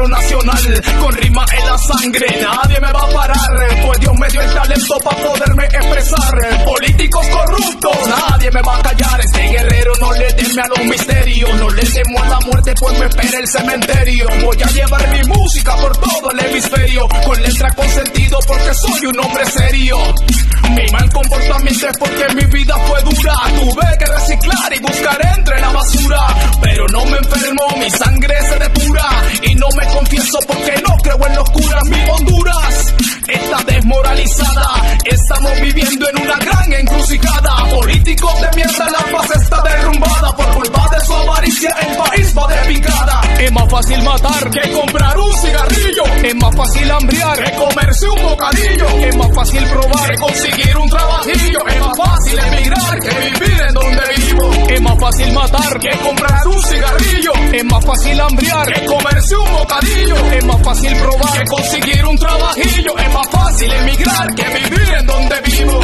guerrero nacional, con rima en la sangre, nadie me va a parar, pues Dios me dio el talento para poderme expresar. Políticos corruptos, nadie me va a callar. Este guerrero no le teme a los misterios, no le temo a la muerte, pues me espera el cementerio. Voy a llevar mi música por todo el hemisferio, con letra con sentido porque soy un hombre serio. Mi mal comportamiento es porque mi vida fue dura, tuve que reciclar y buscar entre la basura, pero no me enfermo, mi sangre se depura y no me confieso porque no creo en locura. Mi Honduras está desmoralizada, estamos viviendo en una gran encrucijada. Políticos de mierda, la paz está derrumbada, por culpa de su avaricia el país va de picada. Es más fácil matar que comprar un cigarrillo, es más fácil hambriar que comerse un bocadillo, es más fácil probar que conseguir un trabajillo, es más fácil emigrar que vivir en donde vivo. Es más fácil matar que comprar un cigarrillo, es más fácil hambriar que comerse un bocadillo, es más fácil probar que conseguir un trabajillo, es más fácil emigrar que vivir en donde vivo.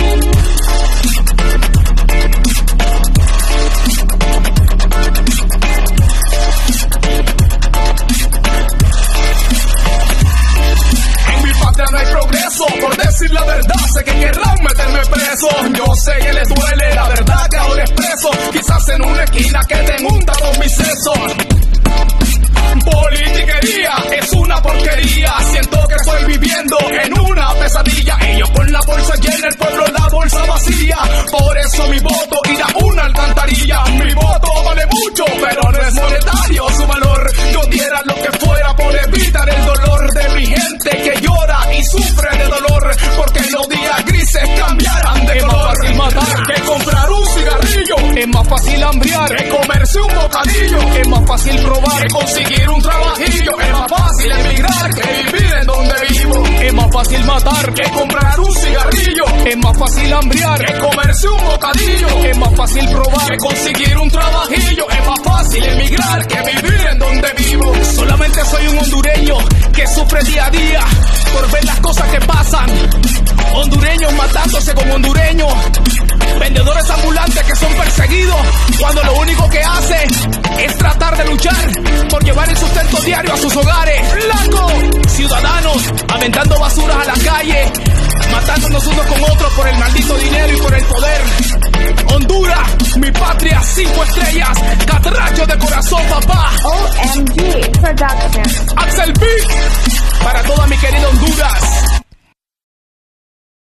No hay progreso, por decir la verdad, sé que querrán meterme preso. Yo sé que les duele, la verdad que ahora expreso. Quizás en una esquina queden untados mis sesos. Politiquería es una porquería, siento que estoy viviendo en una pesadilla. Ellos con la bolsa llena, el pueblo la bolsa vacía. Por eso mi voto irá a una alcantarilla. Mi voto vale mucho, pero no es monetario su valor. Yo diera lo que fuera por evitar el dolor de mi gente que llora y sufre de dolor, porque los días grises cambiarán de color. Es más fácil matar que comprar un cigarrillo, es más fácil hambriar que comerse un bocadillo, es más fácil probar que conseguir un trabajillo, es más fácil emigrar que vivir en donde vivo. Es más fácil matar que comprar un cigarrillo, es más fácil hambriar que comerse un bocadillo, es más fácil probar que conseguir un trabajillo, es más fácil emigrar que vivir en donde vivo. Solamente soy un hondureño que sufre día a día por ver las cosas que pasan. Hondureños matándose con hondureños, vendedores ambulantes que son perseguidos cuando lo único que hacen es tratar de luchar por llevar el sustento diario a sus hogares. Blancos, ciudadanos aventando basuras a la calle, matándonos unos con otros por el maldito dinero y por el poder. Honduras, mi patria, 5 estrellas, catracho de corazón, papá. OMG Production. Axel B, para toda mi querido